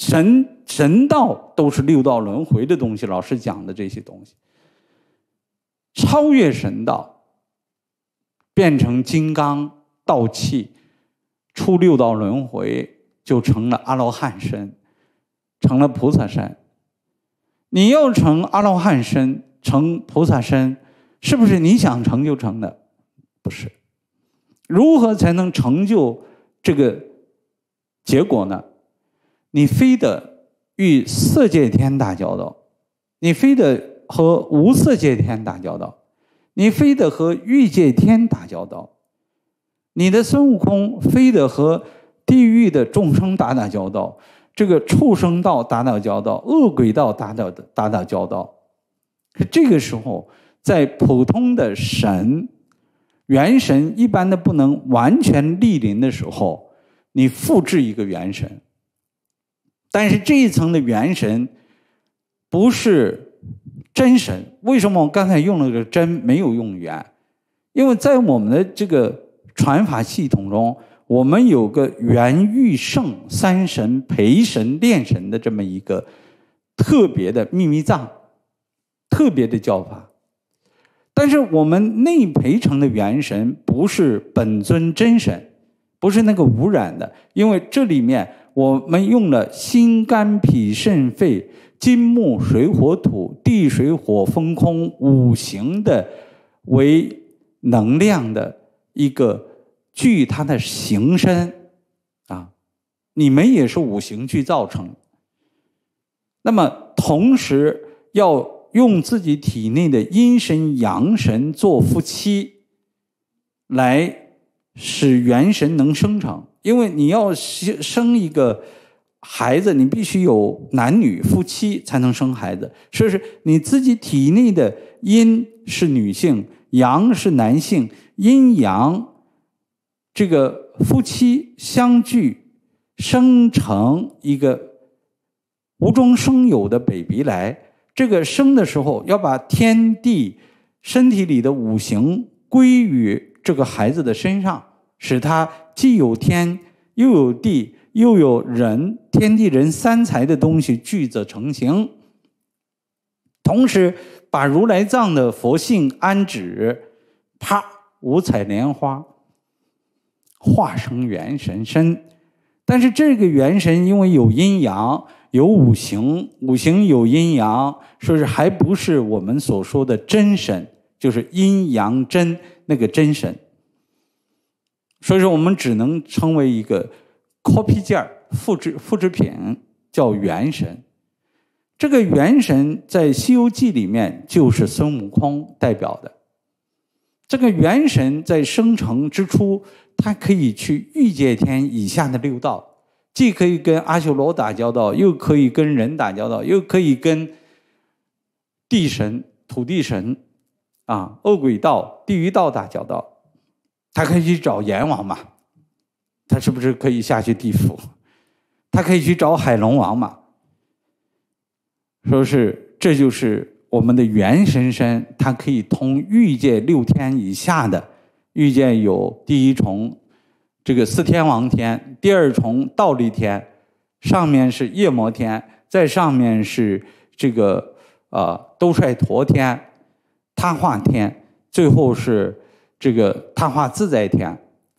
神道都是六道轮回的东西，老师讲的这些东西，超越神道，变成金刚道气，出六道轮回，就成了阿罗汉身，成了菩萨身。你要成阿罗汉身，成菩萨身，是不是你想成就成的？不是。如何才能成就这个结果呢？你非得与色界天打交道，你非得和无色界天打交道，你非得和欲界天打交道，你的孙悟空非得和地狱的众生打交道，这个畜生道打交道，恶鬼道打交道。这个时候，在普通的神、元神一般的不能完全莅临的时候，你复制一个元神。但是这一层的元神不是真神，为什么我刚才用了个真，没有用元？因为在我们的这个传法系统中，我们有个元育圣三神陪神炼神的这么一个特别的秘密藏，特别的教法。但是我们内培成的元神不是本尊真神，不是那个无染的，因为这里面我们用了心肝脾肾肺金木水火土地水火风空五行的为能量的一个具它的形身啊，你们也是五行具造成。那么同时要用自己体内的阴神阳神做夫妻，来使元神能生成。因为你要生一个孩子，你必须有男女夫妻才能生孩子，所以是你自己体内的阴是女性，阳是男性，阴阳这个夫妻相聚，生成一个无中生有的 baby 来。这个生的时候要把天地身体里的五行归于这个孩子的身上，使他既有天又有地又有人，天地人三才的东西聚则成形。同时把如来藏的佛性安止，啪，五彩莲花化成元神身。但是这个元神因为有阴阳有五行，五行有阴阳，说是还不是我们所说的真神，就是阴阳真那个真神。所以说我们只能称为一个 copy 件复制品，叫元神。这个元神在《西游记》里面就是孙悟空代表的。这个元神在生成之初，它可以去欲界天以下的六道，既可以跟阿修罗打交道，又可以跟人打交道，又可以跟地神、土地神啊、恶鬼道、地狱道打交道。他可以去找阎王嘛，他是不是可以下去地府？他可以去找海龙王嘛。说是这就是我们的元神身，它可以通欲界六天以下的。欲界有第一重这个四天王天，第二重倒立天，上面是夜摩天，在上面是这个兜率陀天、他化天，最后是这个他化自在天。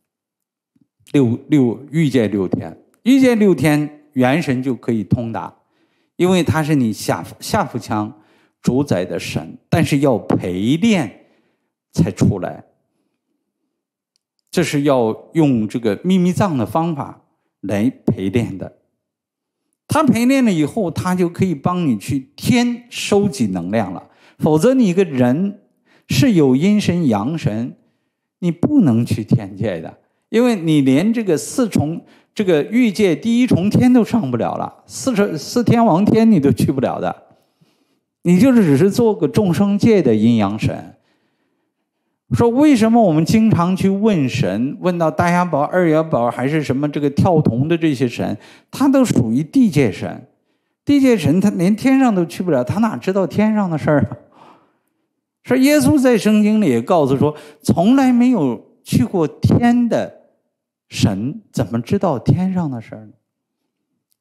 欲界六天，欲界六天元神就可以通达，因为它是你下腹腔主宰的神，但是要陪练才出来。这是要用这个秘密藏的方法来陪练的。他陪练了以后，他就可以帮你去天收集能量了。否则你一个人是有阴神阳神，你不能去天界的，因为你连这个这个欲界第一重天都上不了了，四天王天你都去不了的，你就是只是做个众生界的阴阳神。说为什么我们经常去问神，问到大家宝、二爷宝还是什么这个跳童的这些神，他都属于地界神。地界神他连天上都去不了，他哪知道天上的事儿啊？说耶稣在圣经里也告诉说，从来没有去过天的神怎么知道天上的事儿呢？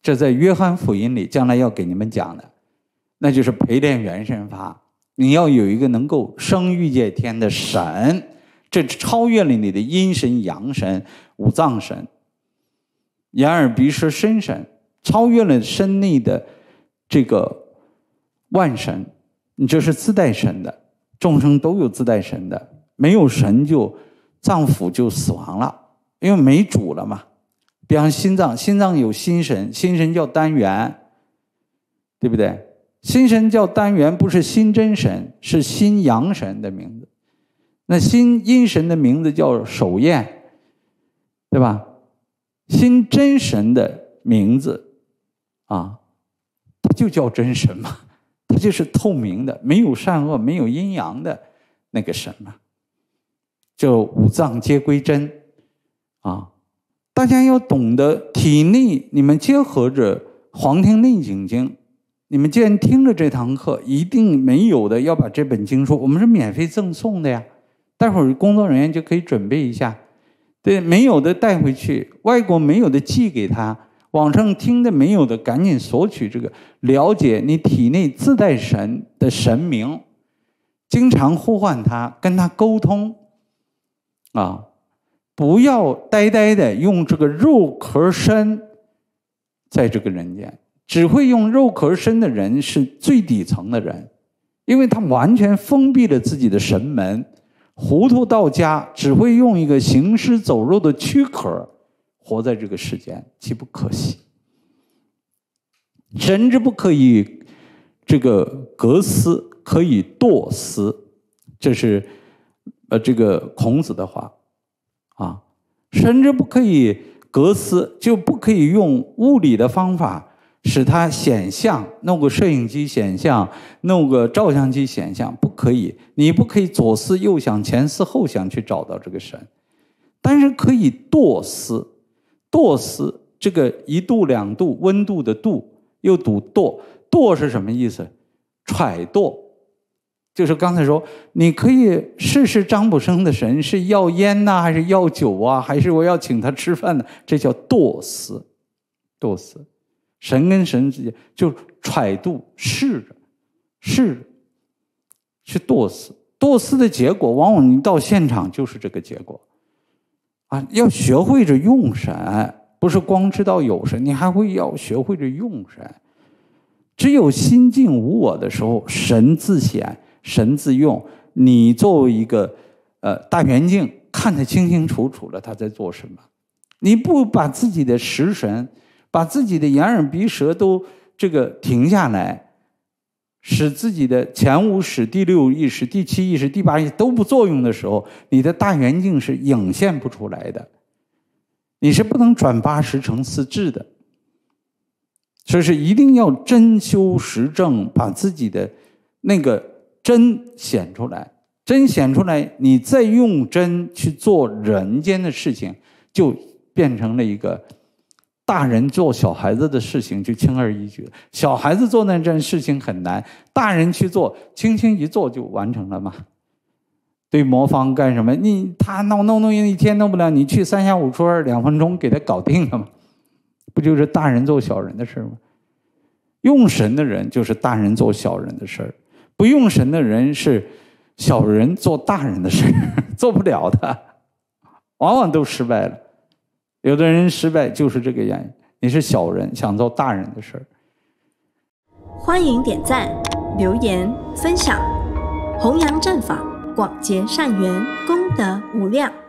这在约翰福音里将来要给你们讲的，那就是陪练元神法。你要有一个能够生育界天的神，这超越了你的阴神、阳神、五脏神、眼耳鼻舌身神，超越了身内的这个万神，你这是自带神的。众生都有自带神的，没有神就脏腑就死亡了，因为没主了嘛。比方心脏，心脏有心神，心神叫单元，对不对？心神叫单元，不是心真神，是心阳神的名字。那心阴神的名字叫守焰，对吧？心真神的名字啊，它就叫真神嘛，它就是透明的，没有善恶，没有阴阳的那个神嘛，就五脏皆归真啊。大家要懂得体内，你们结合着《黄庭内经》经，你们既然听了这堂课，一定没有的要把这本经书，我们是免费赠送的呀，待会儿工作人员就可以准备一下，对，没有的带回去，外国没有的寄给他，网上听的没有的赶紧索取这个，了解你体内自带神的神明，经常呼唤他，跟他沟通啊。不要呆呆的用这个肉壳身在这个人间，只会用肉壳身的人是最底层的人，因为他完全封闭了自己的神门，糊涂到家，只会用一个行尸走肉的躯壳活在这个世间，岂不可惜？神之不可以这个革丝，可以堕丝，这是这个孔子的话。神之不可以革丝，就不可以用物理的方法使它显像，弄个摄影机显像，弄个照相机显像，不可以。你不可以左思右想前思后想去找到这个神，但是可以堕丝。堕丝这个一度两度温度的度又读堕，堕是什么意思？揣度，就是刚才说，你可以试试张卜生的神是要烟呐，还是要酒啊，还是我要请他吃饭呢？这叫堕丝。堕丝，神跟神之间就揣度，试着去堕丝。堕丝的结果，往往你到现场就是这个结果啊！要学会着用神，不是光知道有神，你还会要学会着用神。只有心静无我的时候，神自显。神自用，你作为一个大圆镜，看得清清楚楚了他在做什么。你不把自己的识神，把自己的眼耳鼻舌都这个停下来，使自己的前五识、第六意识、第七意识、第八意识都不作用的时候，你的大圆镜是影现不出来的，你是不能转80成4智的。所以是一定要真修实证，把自己的那个真显出来，真显出来，你再用真去做人间的事情，就变成了一个大人做小孩子的事情就轻而易举，小孩子做那件事情很难，大人去做，轻轻一做就完成了嘛。对魔方干什么？他弄一天弄不了，你去3下5除2 2分钟给他搞定了吗？不就是大人做小人的事吗？用神的人就是大人做小人的事，不用神的人是小人做大人的事，做不了的，往往都失败了。有的人失败就是这个原因，你是小人想做大人的事。 欢迎点赞、留言、分享，弘扬正法，广结善缘，功德无量。